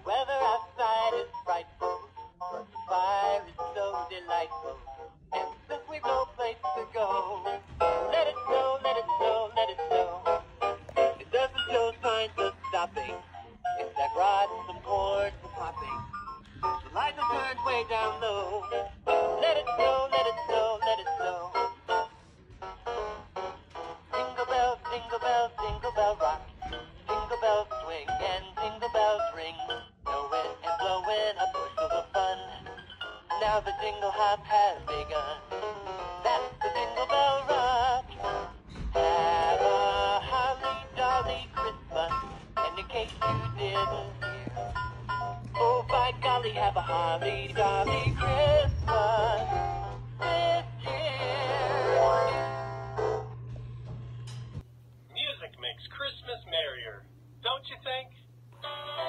weather outside is frightful, but the fire is so delightful. And since we've no place to go, let it snow, let it snow, let it snow. It doesn't show signs of stopping, except rods and cords are popping. The lights are turned way down low. Let it snow, let it snow, let it snow. Jingle bell rock. Jingle bells swing and jingle bells ring. Snowing and blowing a bushel of fun. Now the jingle hop has begun. That's the Jingle Bell Rock. Have a holly jolly Christmas. And in case you didn't hear, oh by golly, have a holly jolly Christmas this year. Music makes Christmas merrier, don't you think?